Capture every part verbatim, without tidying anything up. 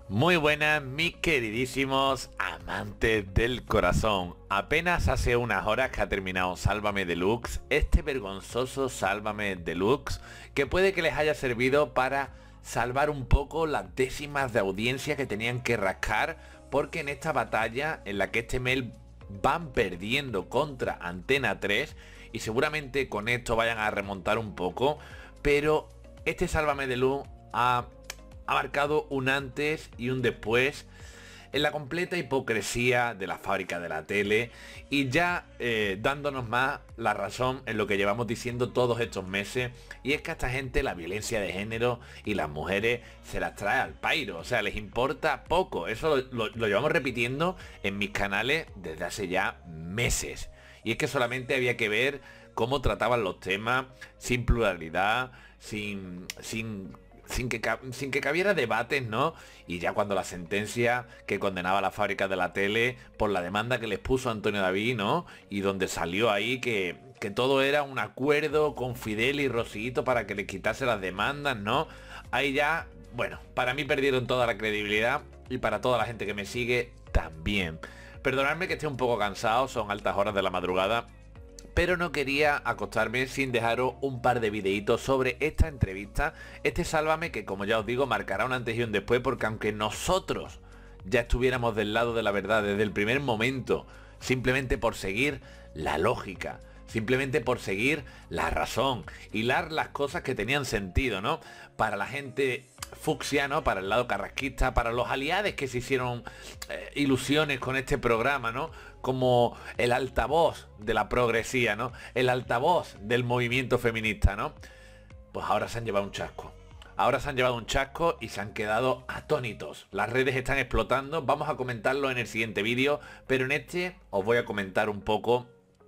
Muy buenas, mis queridísimos amantes del corazón. Apenas hace unas horas que ha terminado Sálvame Deluxe, este vergonzoso Sálvame Deluxe, que puede que les haya servido para salvar un poco las décimas de audiencia que tenían que rascar, porque en esta batalla en la que este mail van perdiendo contra Antena tres, y seguramente con esto vayan a remontar un poco, pero este Sálvame Deluxe ha... ha marcado un antes y un después en la completa hipocresía de la fábrica de la tele y ya eh, dándonos más la razón en lo que llevamos diciendo todos estos meses, y es que a esta gente la violencia de género y las mujeres se las trae al pairo, o sea, les importa poco. Eso lo, lo, lo llevamos repitiendo en mis canales desde hace ya meses, y es que solamente había que ver cómo trataban los temas sin pluralidad, sin... sin Sin que, sin que cabiera debates, ¿no? Y ya cuando la sentencia que condenaba a la fábrica de la tele por la demanda que les puso Antonio David, ¿no? Y donde salió ahí que, que todo era un acuerdo con Fidel y Rosito para que les quitase las demandas, ¿no? Ahí ya, bueno, para mí perdieron toda la credibilidad y para toda la gente que me sigue también. Perdonadme que esté un poco cansado, son altas horas de la madrugada, pero no quería acostarme sin dejaros un par de videitos sobre esta entrevista, este Sálvame, que como ya os digo marcará un antes y un después, porque aunque nosotros ya estuviéramos del lado de la verdad desde el primer momento, simplemente por seguir la lógica, simplemente por seguir la razón, hilar las cosas que tenían sentido, ¿no? Para la gente fucsia, ¿no? Para el lado carrasquista, para los aliados que se hicieron eh, ilusiones con este programa, ¿no? Como el altavoz de la progresía, ¿no? El altavoz del movimiento feminista, ¿no? Pues ahora se han llevado un chasco. Ahora se han llevado un chasco y se han quedado atónitos. Las redes están explotando. Vamos a comentarlo en el siguiente vídeo, pero en este os voy a comentar un poco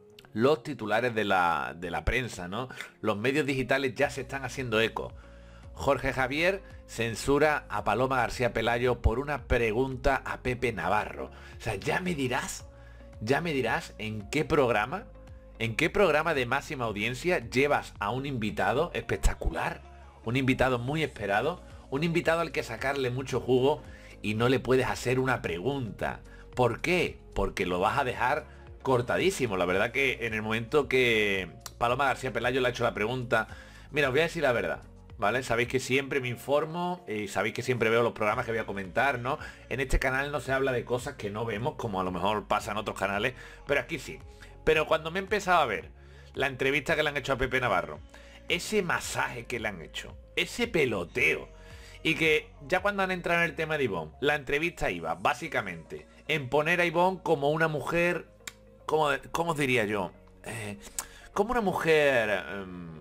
los titulares de la, de la prensa, ¿no? Los medios digitales ya se están haciendo eco. Jorge Javier censura a Paloma García Pelayo por una pregunta a Pepe Navarro. O sea, ya me dirás, ya me dirás en qué programa, en qué programa de máxima audiencia llevas a un invitado espectacular, un invitado muy esperado, un invitado al que sacarle mucho jugo y no le puedes hacer una pregunta. ¿Por qué? Porque lo vas a dejar cortadísimo. La verdad que en el momento que Paloma García Pelayo le ha hecho la pregunta, mira, os voy a decir la verdad, ¿vale? Sabéis que siempre me informo y sabéis que siempre veo los programas que voy a comentar, ¿no? En este canal no se habla de cosas que no vemos, como a lo mejor pasa en otros canales, pero aquí sí. Pero cuando me he empezado a ver la entrevista que le han hecho a Pepe Navarro, ese masaje que le han hecho, ese peloteo, y que ya cuando han entrado en el tema de Ivonne, la entrevista iba básicamente en poner a Ivonne como una mujer, ¿cómo, cómo os diría yo? Eh, como una mujer... Um,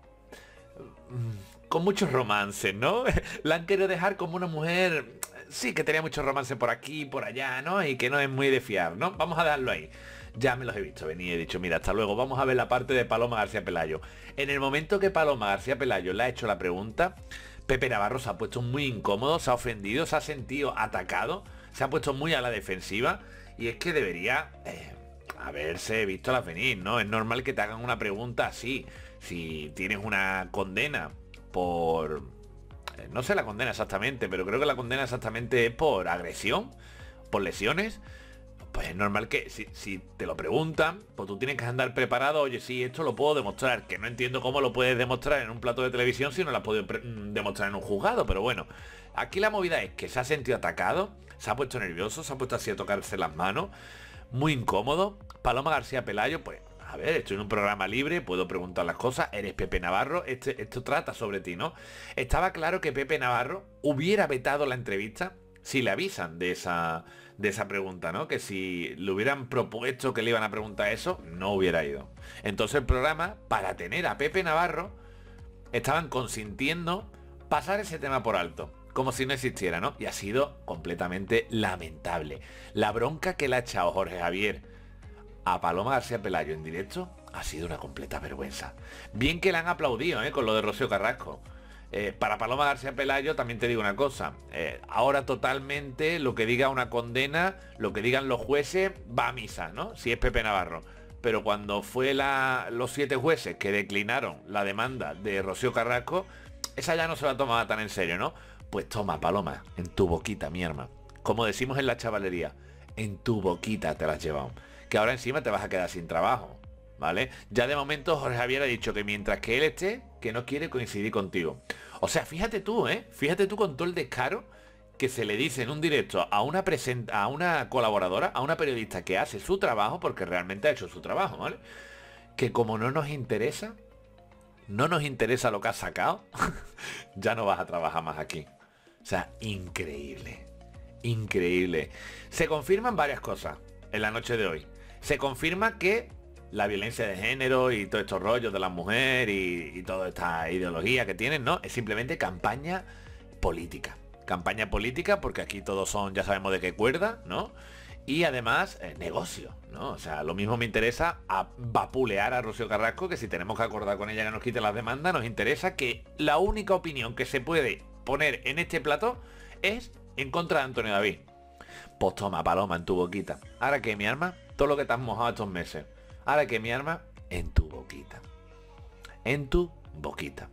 con muchos romances, ¿no? La han querido dejar como una mujer, sí, que tenía muchos romances por aquí, por allá, ¿no? Y que no es muy de fiar, ¿no? Vamos a darlo ahí. Ya me los he visto venir y he dicho, mira, hasta luego, vamos a ver la parte de Paloma García Pelayo. En el momento que Paloma García Pelayo le ha hecho la pregunta, Pepe Navarro se ha puesto muy incómodo, se ha ofendido, se ha sentido atacado, se ha puesto muy a la defensiva, y es que debería eh, haberse visto las venir, ¿no? Es normal que te hagan una pregunta así. Si tienes una condena por... no sé la condena exactamente, pero creo que la condena exactamente es por agresión, por lesiones, pues es normal que si, si te lo preguntan, pues tú tienes que andar preparado. Oye, sí, esto lo puedo demostrar, que no entiendo cómo lo puedes demostrar en un plato de televisión si no lo has podido demostrar en un juzgado, pero bueno, aquí la movida es que se ha sentido atacado, se ha puesto nervioso, se ha puesto así a tocarse las manos, muy incómodo. Paloma García Pelayo, pues a ver, estoy en un programa libre, puedo preguntar las cosas, eres Pepe Navarro, este, esto trata sobre ti, ¿no? Estaba claro que Pepe Navarro hubiera vetado la entrevista si le avisan de esa, de esa pregunta, ¿no? Que si le hubieran propuesto que le iban a preguntar eso, no hubiera ido. Entonces el programa, para tener a Pepe Navarro, estaban consintiendo pasar ese tema por alto, como si no existiera, ¿no? Y ha sido completamente lamentable. La bronca que le ha echado Jorge Javier a Paloma García Pelayo en directo ha sido una completa vergüenza. Bien que le han aplaudido, ¿eh? Con lo de Rocío Carrasco. Eh, para Paloma García Pelayo también te digo una cosa. Eh, ahora totalmente lo que diga una condena, lo que digan los jueces, va a misa, ¿no? Si es Pepe Navarro. Pero cuando fue la, los siete jueces que declinaron la demanda de Rocío Carrasco, esa ya no se la tomaba tan en serio, ¿no? Pues toma, Paloma, en tu boquita, mi arma. Como decimos en la chavalería, en tu boquita te la has llevado. Que ahora encima te vas a quedar sin trabajo, ¿vale? Ya de momento Jorge Javier ha dicho que mientras que él esté, que no quiere coincidir contigo. O sea, fíjate tú, ¿eh? Fíjate tú con todo el descaro que se le dice en un directo a una presenta, a una colaboradora, a una periodista que hace su trabajo, porque realmente ha hecho su trabajo, ¿vale? Que como no nos interesa, no nos interesa lo que has sacado, ya no vas a trabajar más aquí. O sea, increíble. Increíble. Se confirman varias cosas en la noche de hoy. Se confirma que la violencia de género y todos estos rollos de la mujer y, y toda esta ideología que tienen, ¿no? Es simplemente campaña política. Campaña política porque aquí todos son, ya sabemos de qué cuerda, ¿no? Y además, eh, negocio, ¿no? O sea, lo mismo me interesa a vapulear a Rocío Carrasco, que si tenemos que acordar con ella que nos quite las demandas, nos interesa que la única opinión que se puede poner en este plato es en contra de Antonio David. Pues toma, Paloma, en tu boquita. Ahora que mi arma, todo lo que te has mojado estos meses. Ahora que mi arma, en tu boquita. En tu boquita.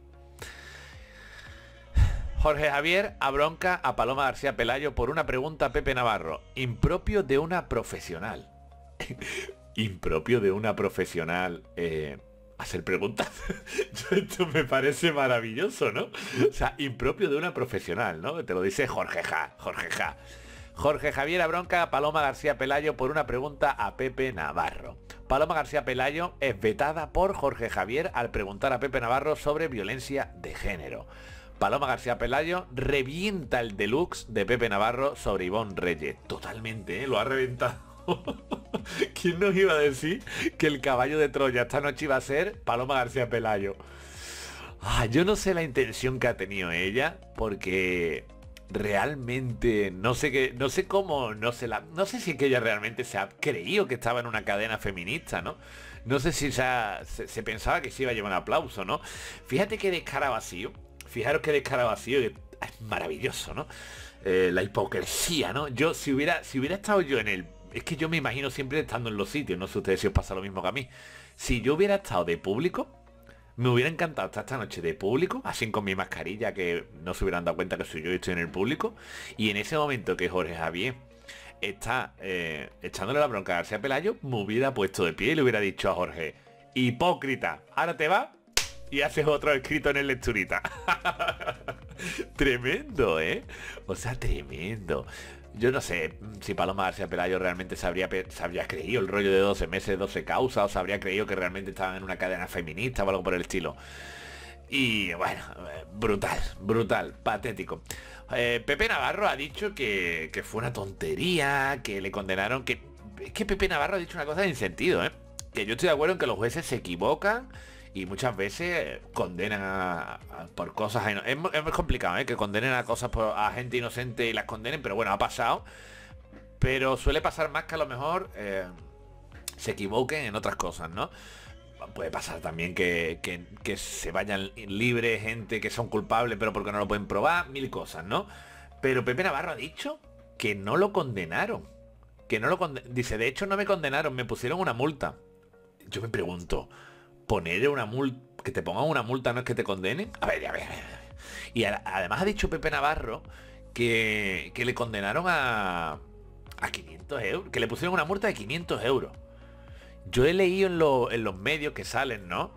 Jorge Javier abronca a Paloma García Pelayo por una pregunta a Pepe Navarro. Impropio de una profesional. Impropio de una profesional. Eh, hacer preguntas. Esto me parece maravilloso, ¿no? O sea, impropio de una profesional, ¿no? Te lo dice Jorge Ja. Jorge Ja. Jorge Javier abronca a Paloma García Pelayo por una pregunta a Pepe Navarro. Paloma García Pelayo es vetada por Jorge Javier al preguntar a Pepe Navarro sobre violencia de género. Paloma García Pelayo revienta el deluxe de Pepe Navarro sobre Ivonne Reyes. Totalmente, ¿eh? Lo ha reventado. ¿Quién nos iba a decir que el caballo de Troya esta noche iba a ser Paloma García Pelayo? Ah, yo no sé la intención que ha tenido ella, porque realmente no sé qué, no sé cómo, no sé la, no sé si es que ella realmente se ha creído que estaba en una cadena feminista, ¿no? No sé si se, ha, se, se pensaba que se iba a llevar un aplauso, ¿no? Fíjate qué descara vacío. Fijaros qué descara vacío, es maravilloso, ¿no? Eh, la hipocresía, ¿no? Yo, si hubiera, si hubiera estado yo en el... Es que yo me imagino siempre estando en los sitios, no sé ustedes si os pasa lo mismo que a mí. Si yo hubiera estado de público, me hubiera encantado estar esta noche de público, así con mi mascarilla, que no se hubieran dado cuenta que soy yo y estoy en el público. Y en ese momento que Jorge Javier está eh, echándole la bronca a García Pelayo, me hubiera puesto de pie y le hubiera dicho a Jorge: hipócrita, ahora te va y haces otro escrito en el lecturita. Tremendo, ¿eh? O sea, tremendo. Yo no sé si Paloma García Pelayo realmente se habría, se habría creído el rollo de doce meses, doce causas, o se habría creído que realmente estaban en una cadena feminista o algo por el estilo. Y bueno, brutal, brutal, patético. Eh, Pepe Navarro ha dicho que, que fue una tontería, que le condenaron, que... Es que Pepe Navarro ha dicho una cosa sin sentido, ¿eh? Que yo estoy de acuerdo en que los jueces se equivocan y muchas veces condenan a, a, por cosas... Es, es muy complicado, ¿eh? Que condenen a cosas por, a gente inocente y las condenen, pero bueno, ha pasado. Pero suele pasar más que a lo mejor eh, se equivoquen en otras cosas, ¿no? Puede pasar también que, que, que se vayan libres gente que son culpables pero porque no lo pueden probar, mil cosas, ¿no? Pero Pepe Navarro ha dicho que no lo condenaron. Que no lo condenaron. Dice, de hecho no me condenaron, me pusieron una multa. Yo me pregunto, ¿poner una multa, que te pongan una multa no es que te condenen? A ver, a ver, a ver. Y a, además ha dicho Pepe Navarro que, que le condenaron a, a quinientos euros, que le pusieron una multa de quinientos euros. Yo he leído en, lo, en los medios que salen, ¿no?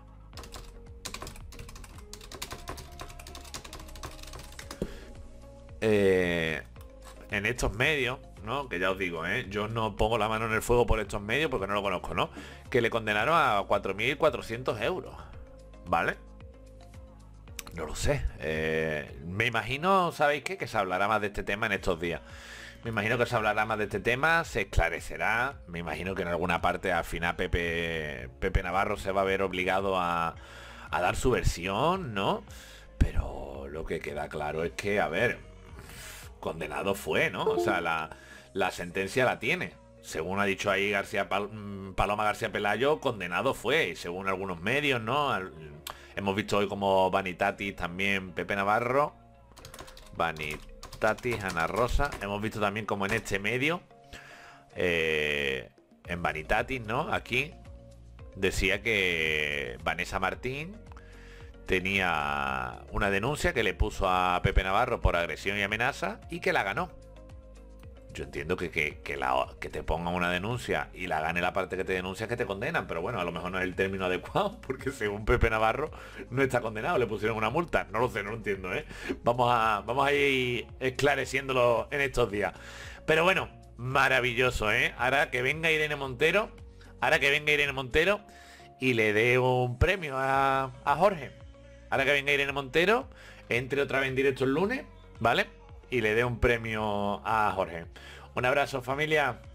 Eh, en estos medios, ¿no? Que ya os digo, ¿eh? Yo no pongo la mano en el fuego por estos medios porque no lo conozco, ¿no? Que le condenaron a cuatro mil cuatrocientos euros, ¿vale? No lo sé. Eh, me imagino, ¿sabéis qué? Que se hablará más de este tema en estos días. Me imagino que se hablará más de este tema, se esclarecerá. Me imagino que en alguna parte al final Pepe, Pepe Navarro se va a ver obligado a, a dar su versión, ¿no? Pero lo que queda claro es que, a ver, condenado fue, ¿no? O sea, la, la sentencia la tiene. Según ha dicho ahí García Pal, Paloma García Pelayo, condenado fue. Y según algunos medios, ¿no? Al, hemos visto hoy como Vanitatis también Pepe Navarro. Vanitatis. Tati, Ana Rosa, hemos visto también como en este medio eh, en Vanitatis, ¿no? Aquí decía que Vanessa Martín tenía una denuncia que le puso a Pepe Navarro por agresión y amenaza y que la ganó. Yo entiendo que, que, que, la, que te pongan una denuncia y la gane la parte que te denuncia, que te condenan, pero bueno, a lo mejor no es el término adecuado, porque según Pepe Navarro no está condenado, le pusieron una multa. No lo sé, no lo entiendo, ¿eh? Vamos a, vamos a ir esclareciéndolo en estos días. Pero bueno, maravilloso, ¿eh? Ahora que venga Irene Montero, ahora que venga Irene Montero y le dé un premio a, a Jorge. Ahora que venga Irene Montero, entre otra vez en directo el lunes, ¿vale? Y le dé un premio a Jorge. Un abrazo, familia.